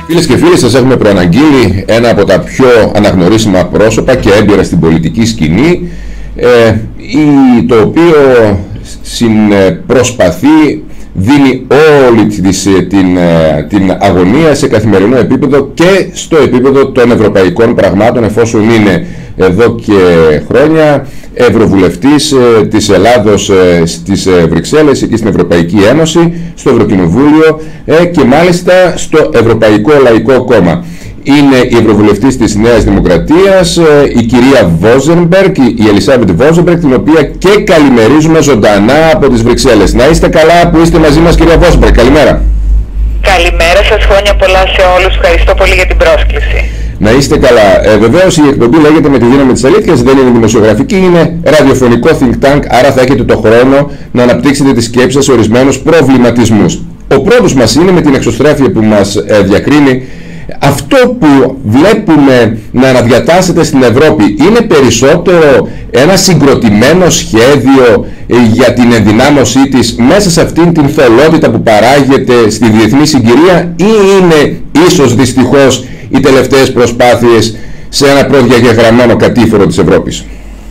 Φίλες και φίλοι, σας έχουμε προαναγγείλει ένα από τα πιο αναγνωρίσιμα πρόσωπα και έμπειρα στην πολιτική σκηνή, το οποίο προσπαθεί, δίνει όλη την αγωνία σε καθημερινό επίπεδο και στο επίπεδο των ευρωπαϊκών πραγμάτων, εφόσον είναι εδώ και χρόνια ευρωβουλευτής της Ελλάδος στις Βρυξέλλες, εκεί στην Ευρωπαϊκή Ένωση, στο Ευρωκοινοβούλιο και μάλιστα στο Ευρωπαϊκό Λαϊκό Κόμμα. Είναι η ευρωβουλευτής της Νέας Δημοκρατίας, η κυρία Βόζενμπεργκ, η Ελισάβετ Βόζενμπεργκ, την οποία και καλημερίζουμε ζωντανά από τις Βρυξέλλες. Να είστε καλά που είστε μαζί μας, κυρία Βόζενμπεργκ. Καλημέρα. Καλημέρα σας, χρόνια πολλά σε όλους. Ευχαριστώ πολύ για την πρόσκληση. Να είστε καλά. Βεβαίως η εκπομπή λέγεται «Με τη δύναμη της αλήθειας», δεν είναι δημοσιογραφική, είναι ραδιοφωνικό think tank, άρα θα έχετε το χρόνο να αναπτύξετε τις σκέψεις σας σε ορισμένους προβληματισμούς. Ο πρώτος μας είναι, με την εξωστρέφεια που μας διακρίνει, αυτό που βλέπουμε να αναδιατάσσεται στην Ευρώπη είναι περισσότερο ένα συγκροτημένο σχέδιο για την ενδυνάμωσή της μέσα σε αυτήν την θολότητα που παράγεται στη διεθνή συγκυρία, ή είναι ίσως δυστυχώς οι τελευταίες προσπάθειες σε ένα προδιαγεγραμμένο κατήφορο της Ευρώπης?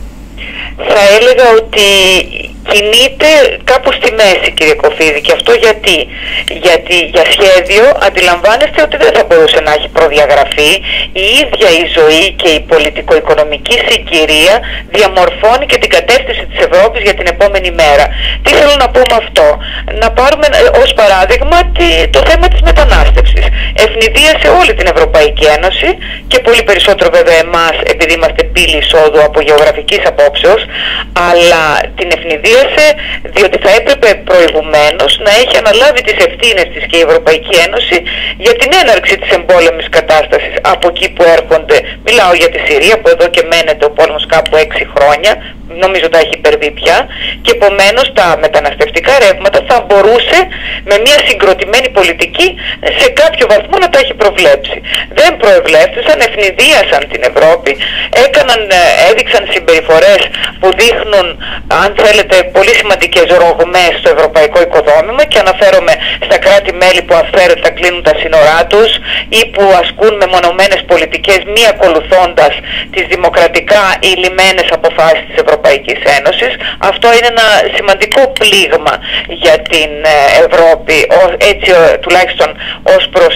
Θα έλεγα ότι κινείται κάπου στη μέση, κύριε Κοφίδη, και αυτό γιατί για σχέδιο αντιλαμβάνεστε ότι δεν θα μπορούσε να έχει προδιαγραφεί. Η ίδια η ζωή και η πολιτικο-οικονομική συγκυρία διαμορφώνει και την κατεύθυνση της Ευρώπης για την επόμενη μέρα. Τι θέλω να πω με αυτό? Να πάρουμε ως παράδειγμα το θέμα της μετανάστευσης. Ευνηδίασε όλη την Ευρωπαϊκή Ένωση και πολύ περισσότερο βέβαια εμάς, επειδή είμαστε πύλη εισόδου από γεωγραφικής απόψεως, αλλά την ευνηδίασε διότι θα έπρεπε προηγουμένως να έχει αναλάβει τις ευθύνες της και η Ευρωπαϊκή Ένωση για την έναρξη της εμπόλεμης κατάστασης από εκεί που έρχονται. Μιλάω για τη Συρία, που εδώ και μένεται ο πόλεμος κάπου 6 χρόνια, νομίζω τα έχει υπερβεί πια, και επομένως τα μεταναστευτικά ρεύματα θα μπορούσε με μια συγκροτημένη πολιτική σε κάποιο βαθμό να τα έχει προβλέψει. Δεν προευλέφθησαν, ευνηδίασαν την Ευρώπη, έδειξαν συμπεριφορές που δείχνουν, αν θέλετε, πολύ σημαντικές ρογμές στο ευρωπαϊκό οικοδόμημα, και αναφέρομαι στα κράτη-μέλη που αυθαίρετα κλείνουν τα σύνορά τους ή που ασκούν μεμονωμένες πολιτικές μη ακολουθώντας τις δημοκρατικά υλημένες αποφάσεις της Ευρωπαϊκής Ένωσης. Αυτό είναι ένα σημαντικό πλήγμα για την Ευρώπη, έτσι τουλάχιστον ως προς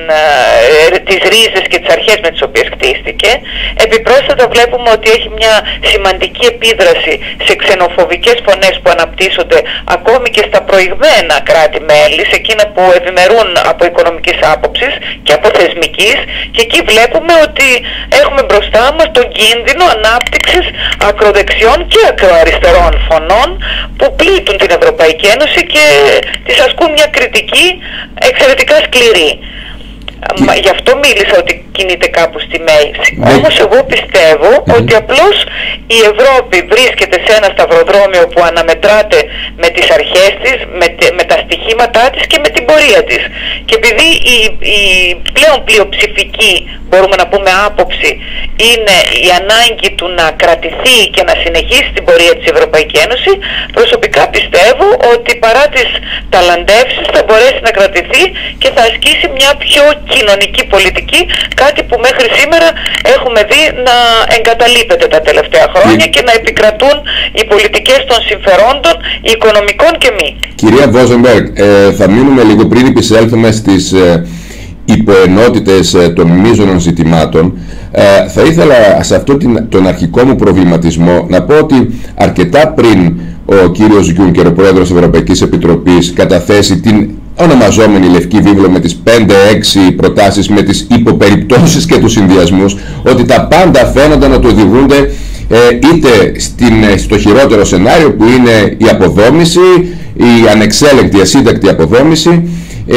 τις ρίζες και τις αρχές με τις οποίες χτίστηκε. Επιπρόσθετα βλέπουμε ότι έχει μια σημαντική επίδραση σε ξενοφοβικές φωνές που αναπτύσσονται ακόμη και στα προηγμένα κράτη-μέλη, σε εκείνα που ευημερούν από οικονομικής άποψης και από θεσμικής, και εκεί βλέπουμε ότι έχουμε μπροστά μας τον κίνδυνο ανάπτυξης ακροδεξιών και ακροαριστερών φωνών που πλήττουν την Ευρωπαϊκή Ένωση και της ασκούν μια κριτική εξαιρετικά σκληρή. Γι' αυτό μίλησα ότι κινείται κάπου στη μέση. Όμως εγώ πιστεύω ότι απλώς η Ευρώπη βρίσκεται σε ένα σταυροδρόμιο που αναμετράται με τις αρχές της, με τα στοιχήματά της και με την πορεία της. Και επειδή η πλέον πλειοψηφική, μπορούμε να πούμε, άποψη είναι η ανάγκη του να κρατηθεί και να συνεχίσει την πορεία της Ευρωπαϊκή Ένωση, προσωπικά πιστεύω ότι παρά τις ταλαντεύσεις θα μπορέσει να κρατηθεί και θα ασκήσει μια πιο κοινωνική πολιτική, κάτι που μέχρι σήμερα έχουμε δει να εγκαταλείπεται τα τελευταία χρόνια και να επικρατούν οι πολιτικές των συμφερόντων, οικονομικών και μη. Κυρία Βόζενμπεργκ, θα μείνουμε λίγο πριν επισέλθουμε στις υποενότητες των μείζωνων ζητημάτων. Θα ήθελα σε αυτό τον αρχικό μου προβληματισμό να πω ότι αρκετά πριν ο κύριος Γιούνκερ, ο πρόεδρος της Ευρωπαϊκής Επιτροπής, καταθέσει την ονομαζόμενη Λευκή Βίβλο με τις 5-6 προτάσεις, με τις υποπεριπτώσεις και τους συνδυασμούς, ότι τα πάντα φαίνονταν να του οδηγούνται είτε στο χειρότερο σενάριο, που είναι η αποδόμηση, η ανεξέλεγκτη, ασύντακτη αποδόμηση,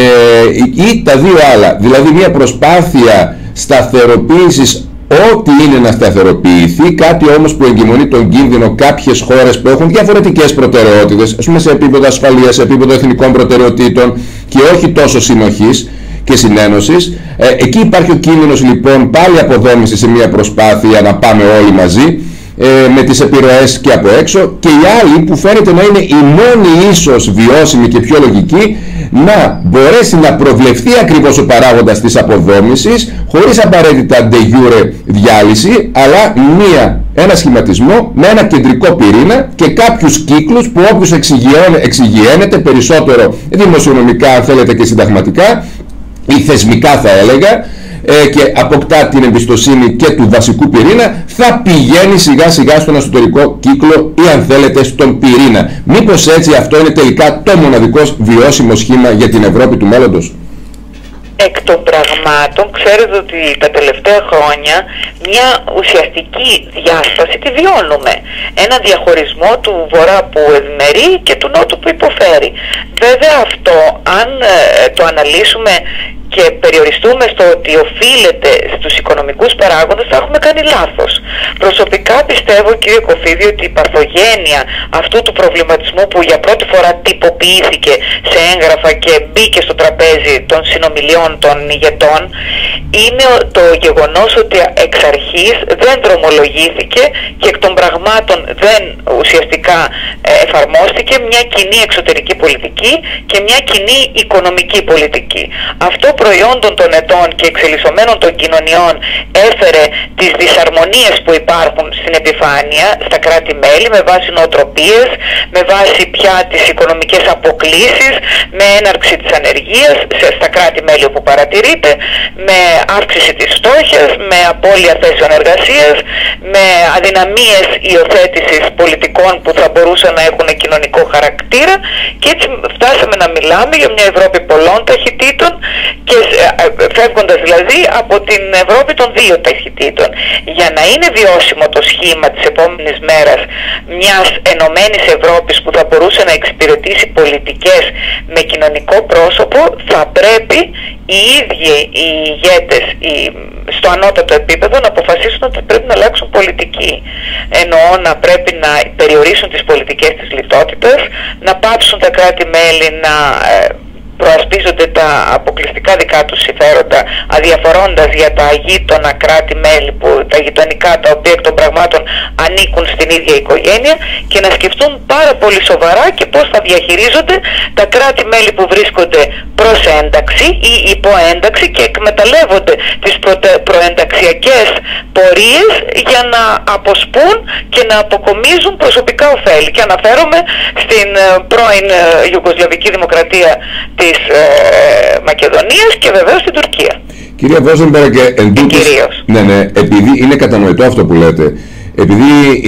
ή τα δύο άλλα, δηλαδή μια προσπάθεια σταθεροποίησης ό,τι είναι να σταθεροποιηθεί, κάτι όμως που εγκυμονεί τον κίνδυνο κάποιες χώρες που έχουν διαφορετικές προτεραιότητες, ας πούμε σε επίπεδο ασφαλείας, σε επίπεδο εθνικών προτεραιοτήτων και όχι τόσο συνοχής και συνένωσης. Εκεί υπάρχει ο κίνδυνος λοιπόν πάλι αποδόμηση σε μια προσπάθεια να πάμε όλοι μαζί, με τις επιρροές και από έξω, και οι άλλοι που φαίνεται να είναι η μόνη ίσως βιώσιμη και πιο λογική, να μπορέσει να προβλεφθεί ακριβώς ο παράγοντας της αποδόμησης χωρίς απαραίτητα de jure διάλυση, αλλά ένα σχηματισμό με ένα κεντρικό πυρήνα και κάποιους κύκλους που όποιος εξηγιένεται περισσότερο δημοσιονομικά, αν θέλετε, και συνταγματικά ή θεσμικά θα έλεγα, και αποκτά την εμπιστοσύνη και του βασικού πυρήνα, θα πηγαίνει σιγά σιγά στον εσωτερικό κύκλο ή, αν θέλετε, στον πυρήνα. Μήπως έτσι αυτό είναι τελικά το μοναδικό βιώσιμο σχήμα για την Ευρώπη του μέλλοντος? Εκ των πραγμάτων, ξέρετε ότι τα τελευταία χρόνια μια ουσιαστική διάσταση τη βιώνουμε. Ένα διαχωρισμό του Βορρά που ευημερεί και του Νότου που υποφέρει. Βέβαια αυτό, αν το αναλύσουμε και περιοριστούμε στο ότι οφείλεται στους οικονομικούς παράγοντες, θα έχουμε κάνει λάθος. Προσωπικά πιστεύω, κύριε Κοφίδη, ότι η παθογένεια αυτού του προβληματισμού που για πρώτη φορά τυποποιήθηκε σε έγγραφα και μπήκε στο τραπέζι των συνομιλιών των ηγετών, είναι το γεγονός ότι εξ αρχής δεν δρομολογήθηκε και εκ των πραγμάτων δεν ουσιαστικά εφαρμόστηκε μια κοινή εξωτερική πολιτική και μια κοινή οικονομική πολιτική. Αυτό προϊόντων των ετών και εξελισσομένων των κοινωνιών έφερε τις δυσαρμονίες που υπάρχουν στην επιφάνεια στα κράτη-μέλη με βάση νοοτροπίες, με βάση πια τις οικονομικές αποκλίσεις, με έναρξη της ανεργίας στα κράτη-μέλη όπου παρατηρείται, με αύξηση της φτώχειας, με απώλεια θέσεων εργασίας, με αδυναμίες υιοθέτησης πολιτικών που θα μπορούσαν να έχουν κοινωνικό χαρακτήρα, και έτσι φτάσαμε να μιλάμε για μια Ευρώπη πολλών ταχυτήτων, και φεύγοντας δηλαδή από την Ευρώπη των δύο ταχυτήτων. Για να είναι βιώσιμο το σχήμα της επόμενης μέρας μιας ενωμένης Ευρώπης που θα μπορούσε να εξυπηρετήσει πολιτικές με κοινωνικό πρόσωπο, θα πρέπει οι ίδιοι οι ηγέτες στο ανώτατο επίπεδο να αποφασίσουν ότι πρέπει να αλλάξουν πολιτική. Εννοώ να πρέπει να περιορίσουν τις πολιτικές της λιτότητας, να πάψουν τα κράτη-μέλη να προασπίζονται τα αποκλειστικά δικά τους συμφέροντα, αδιαφορώντας για τα γείτονα κράτη-μέλη, τα γειτονικά, τα οποία εκ των πραγμάτων ανήκουν στην ίδια οικογένεια, και να σκεφτούν πάρα πολύ σοβαρά και πώς θα διαχειρίζονται τα κράτη-μέλη που βρίσκονται προς ένταξη ή υποένταξη και εκμεταλλεύονται τις προενταξιακές πορείες για να αποσπούν και να αποκομίζουν προσωπικά ωφέλη. Και αναφέρομαι στην πρώην Ιουγκοσλαβική Δημοκρατία της Μακεδονίας και βεβαίως στην Τουρκία. Κυρία Βόζενμπεργκ, επειδή είναι κατανοητό αυτό που λέτε, επειδή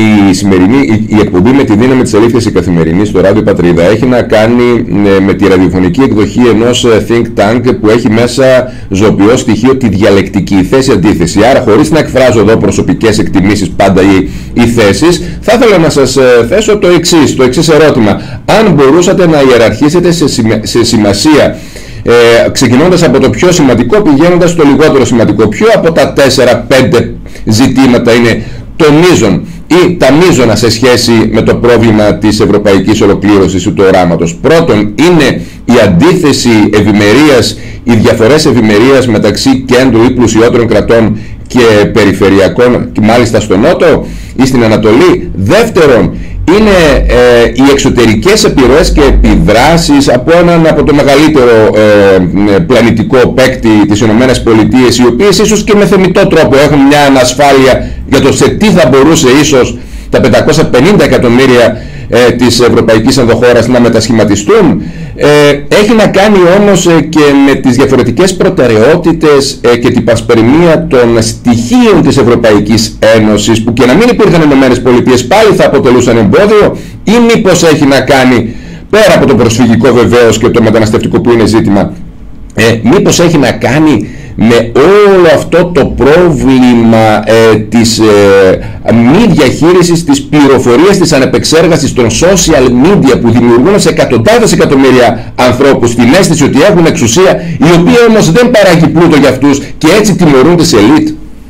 η εκπομπή με τη δύναμη της αλήθειας η καθημερινή στο Ράδιο Πατρίδα έχει να κάνει με τη ραδιοφωνική εκδοχή ενός think tank που έχει μέσα ζωοποιό στοιχείο τη διαλεκτική θέση-αντίθεση. Άρα, χωρίς να εκφράζω εδώ προσωπικές εκτιμήσεις πάντα ή θέσεις, θα ήθελα να σας θέσω το εξής ερώτημα. Αν μπορούσατε να ιεραρχήσετε σε σημασία, ξεκινώντας από το πιο σημαντικό πηγαίνοντας στο λιγότερο σημαντικό, ποιο από τα 4-5 ζητήματα είναι το μείζον ή τα μείζωνα σε σχέση με το πρόβλημα της ευρωπαϊκής ολοκλήρωσης του οράματος? Πρώτον, είναι η αντίθεση ευημερίας, οι διαφορές ευημερίας μεταξύ κέντρου ή πλουσιότερων κρατών και περιφερειακών, και μάλιστα στο Νότο ή στην Ανατολή. Δεύτερον, είναι οι εξωτερικές επιρροές και επιδράσεις από το μεγαλύτερο πλανητικό παίκτη, τις Ηνωμένες Πολιτείες, οι οποίες ίσως και με θεμιτό τρόπο έχουν μια ανασφάλεια για το σε τι θα μπορούσε ίσως τα 550 εκατομμύρια της ευρωπαϊκής ενδοχώρας να μετασχηματιστούν. Έχει να κάνει όμως και με τις διαφορετικές προτεραιότητες και την πασπερμία των στοιχείων της Ευρωπαϊκής Ένωσης, που και να μην υπήρχαν Ηνωμένες Πολιτείες πάλι θα αποτελούσαν εμπόδιο, ή μήπως έχει να κάνει, πέρα από το προσφυγικό βεβαίως και το μεταναστευτικό που είναι ζήτημα, μήπως έχει να κάνει με όλο αυτό το πρόβλημα της μη διαχείρισης της πληροφορίας, της ανεπεξέργασης των social media, που δημιουργούν σε εκατοντάδες εκατομμύρια ανθρώπους την αίσθηση ότι έχουν εξουσία, η οποία όμως δεν παράγει πλούτο για αυτούς και έτσι τιμωρούν τις ελίτ.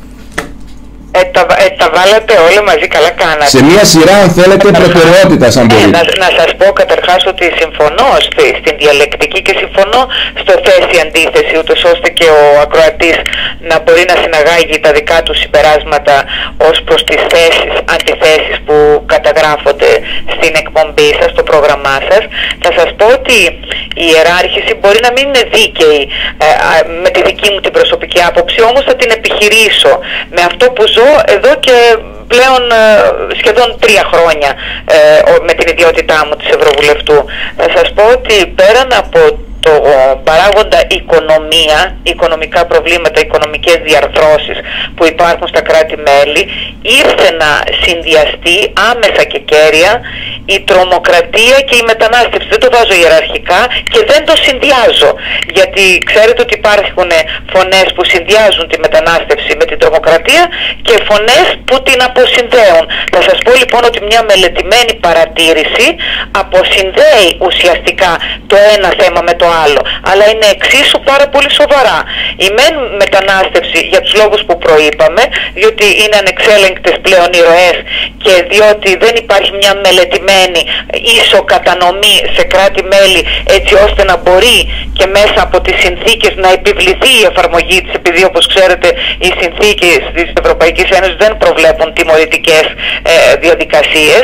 Τα βάλατε όλα μαζί, καλά κάνατε. Σε μια σειρά, αν θέλετε, προτεραιότητας, αν μπορείτε. Να σας πω καταρχάς ότι συμφωνώ στην διαλεκτική και συμφωνώ στο θέση αντίθεση, ούτως ώστε και ο ακροατής να μπορεί να συναγάγει τα δικά του συμπεράσματα ως προς τις θέσεις, αντιθέσεις που καταγράφονται στην εκπομπή σας, στο πρόγραμμά σας. Θα σας πω ότι η ιεράρχηση μπορεί να μην είναι δίκαιη με τη δική μου την προσωπική άποψη, όμως θα την επιχειρήσω με αυτό που ζω εδώ και πλέον σχεδόν 3 χρόνια με την ιδιότητά μου της Ευρωβουλευτού. Θα σας πω ότι πέραν από το παράγοντα οικονομία, οικονομικά προβλήματα, οικονομικές διαρθρώσεις που υπάρχουν στα κράτη-μέλη, ήρθε να συνδυαστεί άμεσα και κέρια η τρομοκρατία και η μετανάστευση. Δεν το βάζω ιεραρχικά και δεν το συνδυάζω, γιατί ξέρετε ότι υπάρχουν φωνές που συνδυάζουν τη μετανάστευση με την τρομοκρατία και φωνές που την αποσυνδέουν. Θα σας πω λοιπόν ότι μια μελετημένη παρατήρηση αποσυνδέει ουσιαστικά το ένα θέμα με το άλλο, αλλά είναι εξίσου πάρα πολύ σοβαρά. Η μεν μετανάστευση για τους λόγους που προείπαμε, διότι είναι ανεξέλεγκτες πλέον οι ροές και διότι δεν υπάρχει μια μελετημένη ίσο κατανομή σε κράτη-μέλη, έτσι ώστε να μπορεί και μέσα από τις συνθήκες να επιβληθεί η εφαρμογή της, επειδή όπως ξέρετε οι συνθήκες της Ευρωπαϊκής Ένωσης δεν προβλέπουν τιμωρητικές διαδικασίες.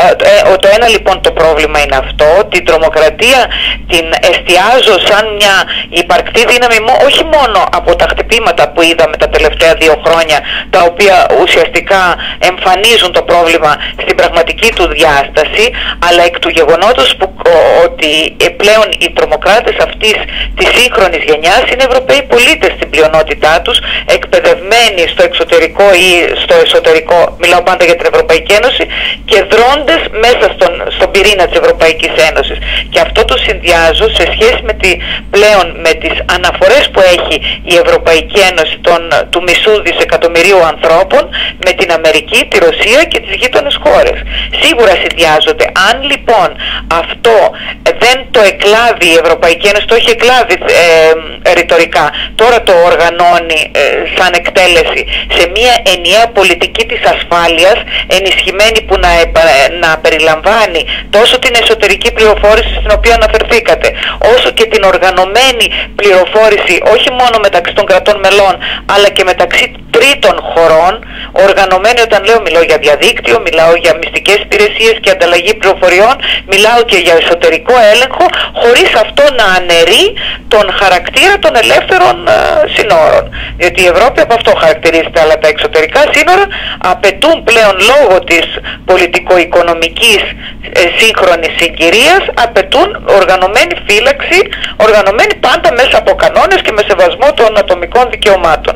Το ένα λοιπόν το πρόβλημα είναι αυτό, την τρομοκρατία την εστιάζω σαν μια υπαρκτή δύναμη όχι μόνο από τα χτυπήματα που είδαμε τα τελευταία 2 χρόνια, τα οποία ουσιαστικά εμφανίζουν το πρόβλημα στην πραγματική του διάσταση, αλλά εκ του γεγονότος ότι πλέον οι τρομοκράτες αυτής της σύγχρονης γενιάς είναι Ευρωπαίοι πολίτες στην πλειονότητά τους, εκπαιδευμένοι στο εξωτερικό ή στο εσωτερικό, μιλάω πάντα για την Ευρωπαϊκή Ένωση, και δρόντες μέσα στον πυρήνα της Ευρωπαϊκής Ένωσης. Και αυτό το συνδυάζω σε σχέση πλέον με τις αναφορές που έχει η Ευρωπαϊκή Ένωση του μισού δισεκατομμυρίου ανθρώπων με την Αμερική, τη Ρωσία και τις γείτονες χώρες. Σίγουρα συνδυάζονται. Αν λοιπόν αυτό δεν το εκλάβει η Ευρωπαϊκή Ένωση, το έχει εκλάβει ρητορικά, τώρα το οργανώνει σαν εκτέλεση σε μια ενιαία πολιτική της ασφάλειας ενισχυμένη, που να περιλαμβάνει τόσο την εσωτερική πληροφόρηση στην οποία αναφερθήκατε, όσο και την οργανωμένη πληροφόρηση όχι μόνο μεταξύ των κρατών μελών αλλά και μεταξύ τρίτων χωρών. Οργανωμένη, όταν λέω, μιλάω για διαδίκτυο, μιλάω για μυστικές υπηρεσίες και ανταλλαγή πληροφοριών, μιλάω και για εσωτερικό έλεγχο, χωρίς αυτό να αναιρεί τον χαρακτήρα των ελεύθερων σύνορων. Διότι η Ευρώπη από αυτό χαρακτηρίζεται, αλλά τα εξωτερικά σύνορα απαιτούν πλέον, λόγω της πολιτικο-οικονομικής σύγχρονης συγκυρίας, απαιτούν οργανωμένη φύλαξη, οργανωμένη πάντα μέσα από κανόνες και με σεβασμό των ατομικών δικαιωμάτων.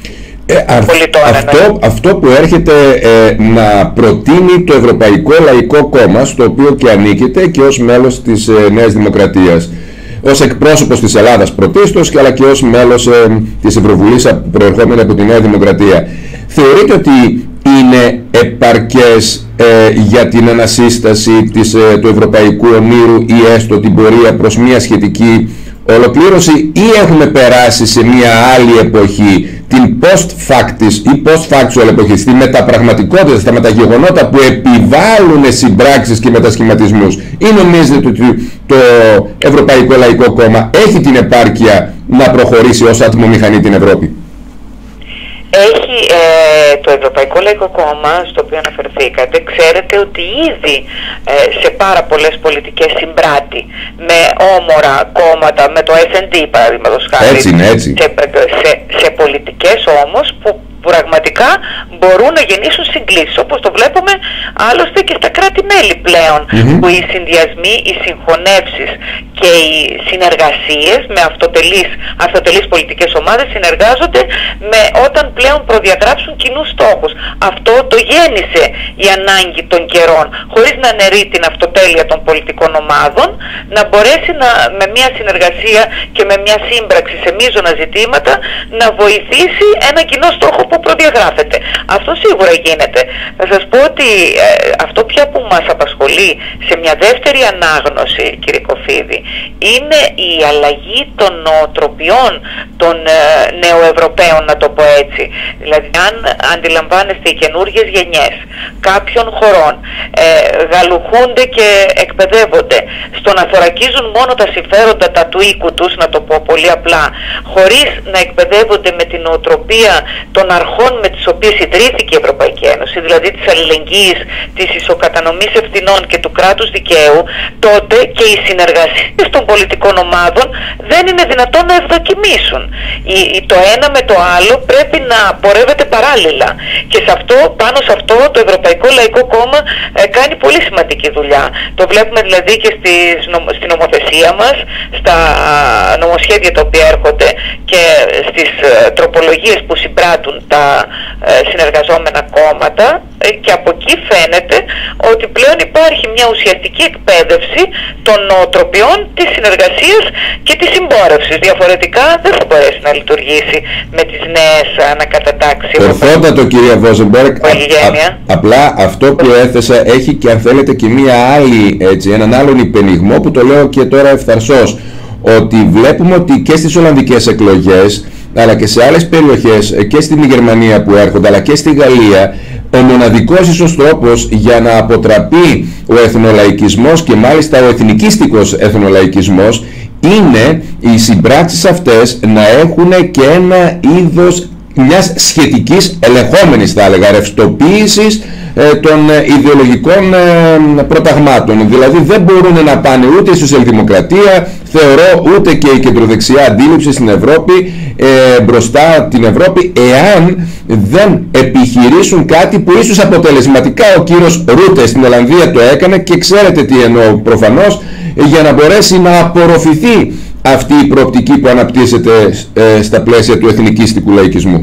Αυτό που έρχεται να προτείνει το Ευρωπαϊκό Λαϊκό Κόμμα, στο οποίο και ανήκεται και ως μέλος της Νέας Δημοκρατίας, ως εκπρόσωπος της Ελλάδας πρωτίστως, αλλά και ως μέλος της Ευρωβουλής προερχόμενη από τη Νέα Δημοκρατία, θεωρείτε ότι είναι επαρκές για την ανασύσταση του ευρωπαϊκού ονείρου ή έστω την πορεία προς μια σχετική ολοκλήρωση, ή έχουμε περάσει σε μια άλλη εποχή, την post-factis ή post-factual εποχή, στη μεταπραγματικότητα, στα μεταγεγονότα που επιβάλλουν συμπράξεις και μετασχηματισμούς, ή νομίζετε ότι το Ευρωπαϊκό Λαϊκό Κόμμα έχει την επάρκεια να προχωρήσει ως ατμομηχανή την Ευρώπη? Έχει το Ευρωπαϊκό Λαϊκό Κόμμα, στο οποίο αναφερθήκατε, ξέρετε ότι ήδη σε πάρα πολλές πολιτικές συμπράττει με όμορα κόμματα, με το S&D παραδείγματος χάρη, σε πολιτικές όμως που πραγματικά μπορούν να γεννήσουν συγκλήσεις, όπως το βλέπουμε άλλωστε και στα κράτη-μέλη πλέον, που οι συνδυασμοί, οι συγχωνεύσεις και οι συνεργασίες με αυτοτελείς πολιτικές ομάδες συνεργάζονται όταν πλέον προδιαγράψουν κοινούς στόχους. Αυτό το γέννησε η ανάγκη των καιρών, χωρίς να αναιρεί την αυτοτέλεια των πολιτικών ομάδων, να μπορέσει με μια συνεργασία και με μια σύμπραξη σε μείζωνα ζητήματα να βοηθήσει ένα κοινό στόχο που προδιαγράφεται. Αυτό σίγουρα γίνεται. Θα σας πω ότι αυτό πια που μας απασχολεί σε μια δεύτερη ανάγνωση, κύριε Κοφίδη, είναι η αλλαγή των νοοτροπιών των νεοευρωπαίων, να το πω έτσι. Δηλαδή, αν αντιλαμβάνεστε, οι καινούργιες γενιές κάποιων χωρών γαλουχούνται και εκπαιδεύονται στο να θωρακίζουν μόνο τα συμφέροντα του οίκου τους, να το πω πολύ απλά, χωρίς να εκπαιδεύονται με την νοοτροπία των αρχών με τις οποίες ιδρύθηκε η Ευρωπαϊκή Ένωση, δηλαδή της αλληλεγγύης, της ισοκατανομής ευθυνών και του κράτους δικαίου, τότε και οι συνεργασίες των πολιτικών ομάδων δεν είναι δυνατόν να ευδοκιμήσουν. Το ένα με το άλλο πρέπει να πορεύεται παράλληλα. Και πάνω σε αυτό το Ευρωπαϊκό Λαϊκό Κόμμα κάνει πολύ σημαντική δουλειά. Το βλέπουμε δηλαδή και στην νομοθεσία μας, στα νομοσχέδια τα οποία έρχονται και στις τροπολογίες που συμπράττουν τα συνεργαζόμενα κόμματα, και από εκεί φαίνεται ότι πλέον υπάρχει μια ουσιαστική εκπαίδευση των νοοτροπιών της συνεργασίας και της συμπόρευσης. Διαφορετικά δεν θα μπορέσει να λειτουργήσει με τις νέες ανακατατάξεις. Ορθότατο, κυρία Βόζεμπεργκ. Απλά αυτό που έθεσα έχει και, αν θέλετε, και μία άλλη, έναν άλλον υπενιγμό που το λέω και τώρα ευθαρσώς, ότι βλέπουμε ότι και στις Ολλανδικές εκλογές αλλά και σε άλλες περιοχές και στην Γερμανία που έρχονται αλλά και στη Γαλλία, ο μοναδικός ίσως τρόπος για να αποτραπεί ο εθνολαϊκισμός και μάλιστα ο εθνικίστικος εθνολαϊκισμός είναι οι συμπράξεις αυτές να έχουν και ένα είδος μιας σχετικής ελεγχόμενης, θα έλεγα, ρευστοποίησης των ιδεολογικών προταγμάτων. Δηλαδή δεν μπορούν να πάνε ούτε η σοσιαλδημοκρατία, θεωρώ, ούτε και η κεντροδεξιά αντίληψη στην Ευρώπη μπροστά την Ευρώπη, εάν δεν επιχειρήσουν κάτι που ίσως αποτελεσματικά ο κύριος Ρούτε στην Ολλανδία το έκανε, και ξέρετε τι εννοώ προφανώς, για να μπορέσει να απορροφηθεί αυτή η προοπτική που αναπτύσσεται στα πλαίσια του εθνικίστικου λαϊκισμού.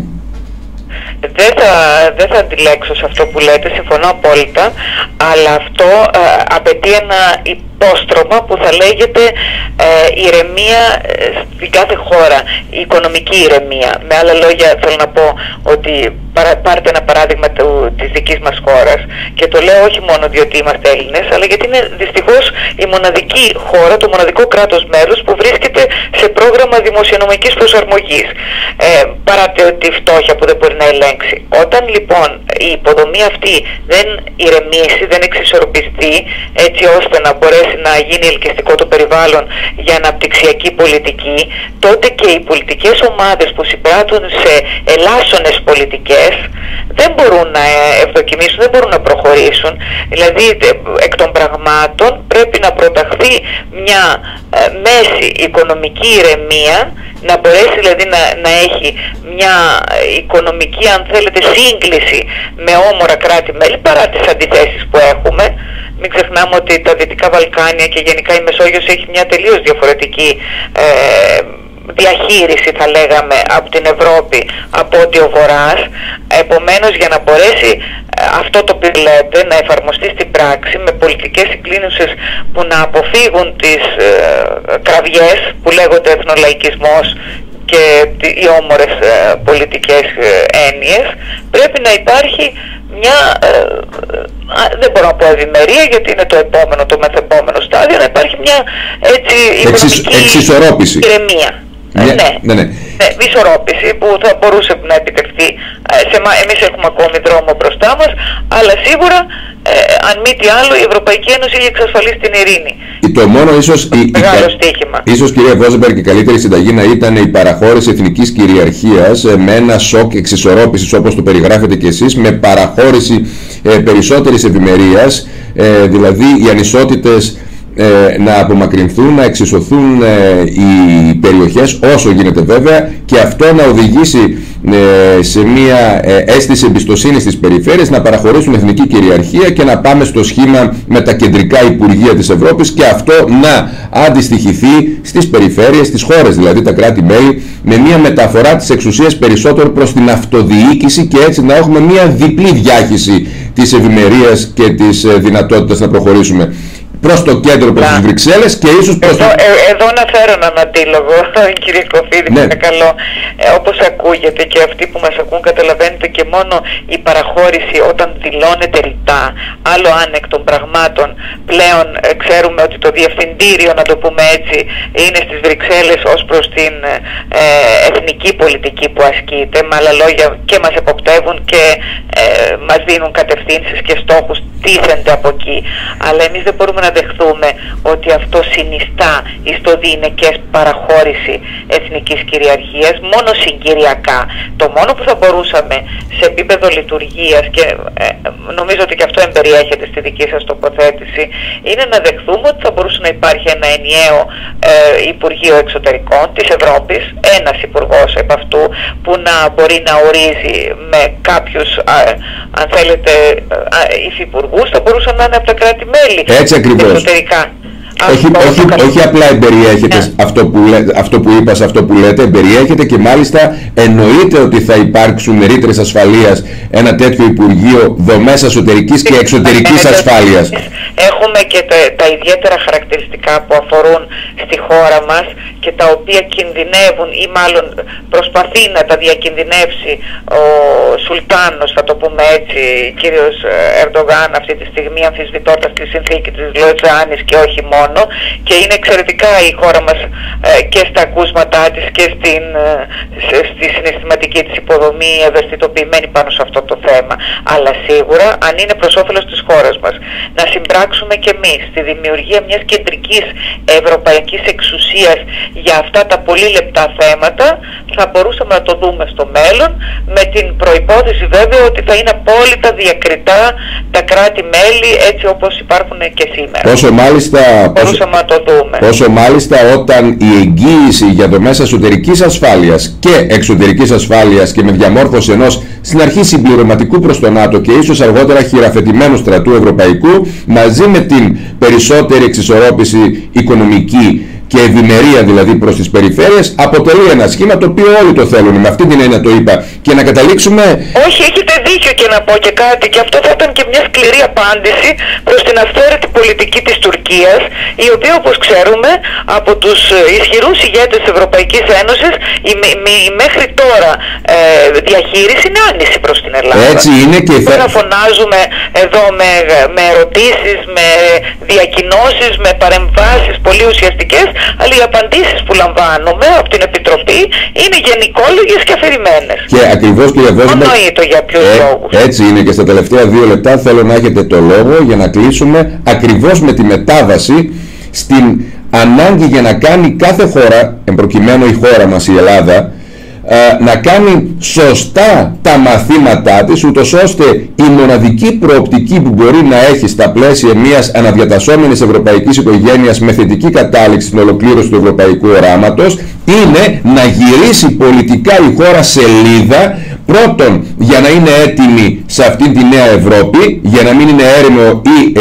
Δεν θα αντιλέξω σε αυτό που λέτε, συμφωνώ απόλυτα, αλλά αυτό απαιτεί ένα υπόστρωμα που θα λέγεται ηρεμία στην κάθε χώρα, η οικονομική ηρεμία. Με άλλα λόγια, θέλω να πω ότι πάρτε ένα παράδειγμα της δικής μας χώρας, και το λέω όχι μόνο διότι είμαστε Έλληνες, αλλά γιατί είναι δυστυχώς η μοναδική χώρα, το μοναδικό κράτος μέλος που βρίσκεται σε πρόγραμμα δημοσιονομικής προσαρμογής, παρά τη φτώχεια που δεν μπορεί να ελέγξει. Όταν λοιπόν η υποδομή αυτή δεν ηρεμήσει, δεν εξισορροπιστεί έτσι ώστε να μπορέσει να γίνει ελκυστικό το περιβάλλον για αναπτυξιακή πολιτική, τότε και οι πολιτικές ομάδες που συμπράττουν σε ελάσσονες πολιτικές δεν μπορούν να ευδοκιμήσουν, δεν μπορούν να προχωρήσουν. Δηλαδή εκ των πραγμάτων πρέπει να προταχθεί μια μέση οικονομική ηρεμία, να μπορέσει δηλαδή να έχει μια οικονομική, αν θέλετε, σύγκληση με όμορα κράτη-μέλη, παρά τις αντιθέσεις που έχουμε. Μην ξεχνάμε ότι τα Δυτικά Βαλκάνια και γενικά η Μεσόγειος έχει μια τελείως διαφορετική διαχείριση, θα λέγαμε, από την Ευρώπη από ότι ο Βορράς. Επομένως, για να μπορέσει αυτό το οποίο λέτε να εφαρμοστεί στην πράξη με πολιτικές συγκλίνουσες που να αποφύγουν τις κραυγές που λέγονται εθνολαϊκισμός και οι όμορες πολιτικές έννοιες, πρέπει να υπάρχει μια, δεν μπορώ να πω ευημερία γιατί είναι το επόμενο, το μεθεπόμενο στάδιο, να υπάρχει μια έτσι οικονομική ηρεμία. Ναι. Ισορρόπηση που θα μπορούσε να επιτευχθεί. Εμείς έχουμε ακόμη δρόμο μπροστά μας, αλλά σίγουρα αν μη τι άλλο η Ευρωπαϊκή Ένωση έχει εξασφαλίσει την ειρήνη. Το μόνο μεγάλο στοίχημα. Ίσως, κυρία Βόζεμπεργκ, η καλύτερη συνταγή να ήταν η παραχώρηση εθνικής κυριαρχίας με ένα σοκ εξισορρόπησης όπως το περιγράφετε και εσείς, με παραχώρηση περισσότερης ευημερίας, δηλαδή οι ανισότητες να απομακρυνθούν, να εξισωθούν οι περιοχές όσο γίνεται βέβαια, και αυτό να οδηγήσει σε μια αίσθηση εμπιστοσύνης στις περιφέρειες, να παραχωρήσουν εθνική κυριαρχία και να πάμε στο σχήμα με τα κεντρικά υπουργεία της Ευρώπης, και αυτό να αντιστοιχηθεί στις περιφέρειες, στις χώρες δηλαδή, τα κράτη-μέλη, με μια μεταφορά της εξουσίας περισσότερο προς την αυτοδιοίκηση, και έτσι να έχουμε μια διπλή διάχυση της ευημερίας και της δυνατότητας να προχωρήσουμε προς το κέντρο, προς τις Βρυξέλλες, και ίσως προς Εδώ να φέρω έναν αντίλογο, κύριε Κοφίδη, παρακαλώ. Όπως ακούγεται, και αυτοί που μας ακούν καταλαβαίνετε, και μόνο η παραχώρηση όταν δηλώνεται ρητά, άλλο αν εκ των πραγμάτων πλέον ξέρουμε ότι το διευθυντήριο, να το πούμε έτσι, είναι στις Βρυξέλλες ως προς την εθνική πολιτική που ασκείται, με άλλα λόγια και μας εποπτεύουν και μας δίνουν κατευθύνσεις και στόχους τίθενται από εκεί. Αλλά εμείς δεν μπορούμε να δεχθούμε ότι αυτό συνιστά εις το διηνεκές παραχώρηση εθνικής κυριαρχίας, μόνο συγκυριακά. Το μόνο που θα μπορούσαμε σε επίπεδο λειτουργίας, και νομίζω ότι και αυτό εμπεριέχεται στη δική σας τοποθέτηση, είναι να δεχθούμε ότι θα μπορούσε να υπάρχει ένα ενιαίο Υπουργείο Εξωτερικών της Ευρώπης, ένας υπουργός επ' αυτού, που να μπορεί να ορίζει με κάποιους, αν θέλετε, υφυπουργούς, θα μπορούσαν να είναι από τα κράτη-μέλη. Έτσι ακριβώς. Εξωτερικά. Όχι απλά εμπεριέχεται αυτό που είπα, αυτό που λέτε, εμπεριέχεται και μάλιστα εννοείται ότι θα υπάρξουν ρήτρες ασφαλείας, ένα τέτοιο Υπουργείο, δομές εσωτερικής και εξωτερικής ασφάλειας. Έχουμε και τα ιδιαίτερα χαρακτηριστικά που αφορούν στη χώρα μας και τα οποία κινδυνεύουν, ή μάλλον προσπαθεί να τα διακινδυνεύσει ο Σουλτάνος, θα το πούμε έτσι, κύριος Ερντογάν αυτή τη στιγμή, αμφισβητώντας τη συνθήκη της Λοζάνης και όχι μόνο, και είναι εξαιρετικά η χώρα μας και στα ακούσματά της και στη συναισθηματική της υποδομή ευαισθητοποιημένη πάνω σε αυτό το θέμα. Αλλά σίγουρα, αν είναι προς όφελος της χώρας μας να συμπράξουμε και εμείς στη δημιουργία μιας κεντρικής ευρωπαϊκής εξουσίας για αυτά τα πολύ λεπτά θέματα, θα μπορούσαμε να το δούμε στο μέλλον, με την προϋπόθεση βέβαια ότι θα είναι απόλυτα διακριτά τα κράτη-μέλη έτσι όπως υπάρχουν και σήμερα. Πόσο μάλιστα όταν η εγγύηση για δομές εσωτερικής ασφάλειας και εξωτερικής ασφάλειας και με διαμόρφωση ενός στην αρχή συμπληρωματικού προς το ΝΑΤΟ και ίσως αργότερα χειραφετημένου στρατού ευρωπαϊκού, μαζί με την περισσότερη εξισορρόπηση οικονομική και ευημερία δηλαδή προς τις περιφέρειες, αποτελεί ένα σχήμα το οποίο όλοι το θέλουν. Με αυτή την έννοια το είπα. Και να καταλήξουμε... Όχι, έχετε δίκιο, και να πω και κάτι, και αυτό θα ήταν και μια σκληρή απάντηση προς την αυθαίρετη πολιτική της Τουρκίας, η οποία, όπως ξέρουμε, από τους ισχυρούς ηγέτες της Ευρωπαϊκής Ένωσης η μέχρι τώρα διαχείριση είναι άνηση προς την Ελλάδα. Έτσι είναι, και δεν θα φωνάζουμε εδώ με ερωτήσεις, με διακοινώσεις, με παρεμβάσεις πολύ ουσιαστικές, αλλά οι απαντήσεις που λαμβάνουμε από την Επιτροπή είναι γενικόλογες και αφηρημένες. Και ακριβώς, κύριε Βέσβερ, για ποιους λόγους. Έτσι είναι, και στα τελευταία 2 λεπτά θέλω να έχετε το λόγο για να κλείσουμε ακριβώς με τη μετάβαση στην ανάγκη για να κάνει κάθε χώρα, εμπροκειμένου η χώρα μας η Ελλάδα, να κάνει σωστά τα μαθήματά της, ούτως ώστε η μοναδική προοπτική που μπορεί να έχει στα πλαίσια μιας αναδιατασσόμενης ευρωπαϊκής οικογένειας με θετική κατάληξη στην ολοκλήρωση του ευρωπαϊκού οράματος είναι να γυρίσει πολιτικά η χώρα σελίδα, πρώτον για να είναι έτοιμη σε αυτήν τη νέα Ευρώπη, για να μην είναι έρημο ή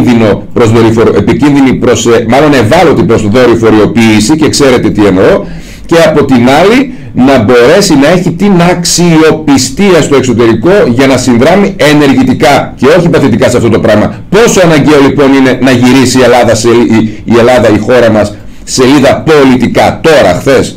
μάλλον ευάλωτη προς δορυφοριοποίηση, και ξέρετε τι εννοώ, και από την άλλη να μπορέσει να έχει την αξιοπιστία στο εξωτερικό για να συνδράμει ενεργητικά και όχι παθητικά σε αυτό το πράγμα. Πόσο αναγκαίο λοιπόν είναι να γυρίσει η χώρα μας σελίδα πολιτικά τώρα, χθες?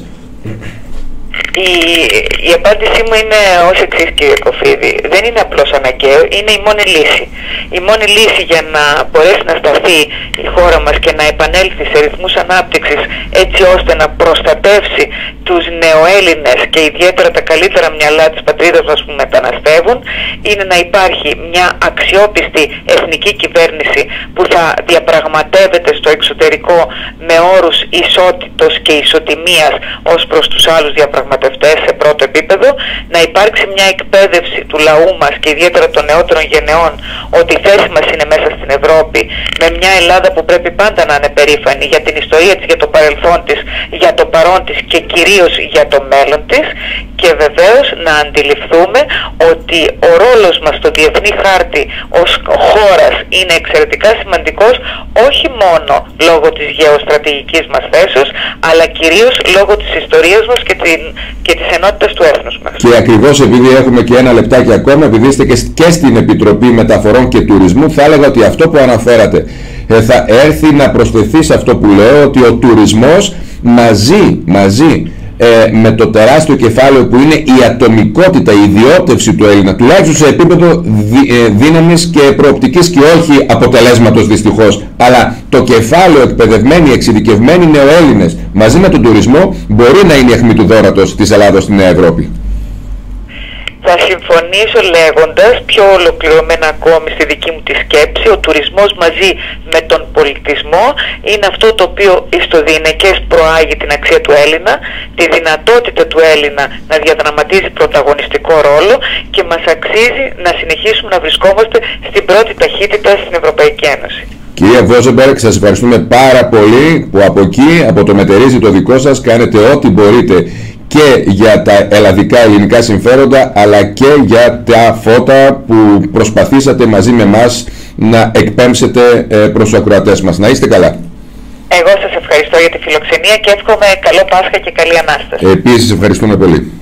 Η απάντησή μου είναι ως εξής, κύριε Κοφίδη. Δεν είναι απλώς αναγκαίο, είναι η μόνη λύση. Η μόνη λύση για να μπορέσει να σταθεί η χώρα μας και να επανέλθει σε ρυθμούς ανάπτυξης, έτσι ώστε να προστατεύσει τους νεοέλληνες και ιδιαίτερα τα καλύτερα μυαλά της πατρίδας μας που μεταναστεύουν, είναι να υπάρχει μια αξιόπιστη εθνική κυβέρνηση που θα διαπραγματεύεται στο εξωτερικό με όρους ισότητος και ισοτιμίας ως προς τους άλλους διαπραγματευτές σε πρώτο επίπεδο, να υπάρξει μια εκπαίδευση του λαού μας και ιδιαίτερα των νεότερων γενεών ότι η θέση μας είναι μέσα στην Ευρώπη, με μια Ελλάδα που πρέπει πάντα να είναι περήφανη για την ιστορία της, για το παρελθόν της, για το παρόν της και κυρίως για το μέλλον της, και βεβαίως να αντιληφθούμε ότι ο ρόλος μας στο διεθνή χάρτη ως χώρας είναι εξαιρετικά σημαντικός, όχι μόνο λόγω της γεωστρατηγικής μας θέσεως, αλλά κυρίως λόγω της ιστορίας μας και της ενότητας του έθνους μας. Και ακριβώς επειδή έχουμε και 1 λεπτάκι ακόμα, επειδή είστε και στην Επιτροπή Μεταφορών και Τουρισμού, θα έλεγα ότι αυτό που αναφέρατε θα έρθει να προσθεθεί σε αυτό που λέω, ότι ο τουρισμός μαζί με το τεράστιο κεφάλαιο που είναι η ατομικότητα, η ιδιότευση του Έλληνα, τουλάχιστον σε επίπεδο δύναμης και προοπτικής και όχι αποτελέσματος δυστυχώς, αλλά το κεφάλαιο εκπαιδευμένοι, εξειδικευμένοι νεοέλληνες μαζί με τον τουρισμό μπορεί να είναι η αιχμή του δώρατος της Ελλάδος στη Νέα Ευρώπη. Θα συμφωνήσω λέγοντας πιο ολοκληρωμένα ακόμη στη δική μου τη σκέψη, ο τουρισμός μαζί με τον πολιτισμό είναι αυτό το οποίο ιστοδιειναικές προάγει την αξία του Έλληνα, τη δυνατότητα του Έλληνα να διαδραματίζει πρωταγωνιστικό ρόλο και μας αξίζει να συνεχίσουμε να βρισκόμαστε στην πρώτη ταχύτητα στην Ευρωπαϊκή Ένωση. Κυρία Βόζεμπεργκ, σας ευχαριστούμε πάρα πολύ που από εκεί, από το μετερίζει το δικό σας, κάνετε ό,τι μπορείτε και για τα ελλαδικά ελληνικά συμφέροντα, αλλά και για τα φώτα που προσπαθήσατε μαζί με μας να εκπέμψετε προς τους ακροατές μας. Να είστε καλά. Εγώ σας ευχαριστώ για τη φιλοξενία και εύχομαι καλό Πάσχα και καλή Ανάσταση. Επίσης ευχαριστούμε πολύ.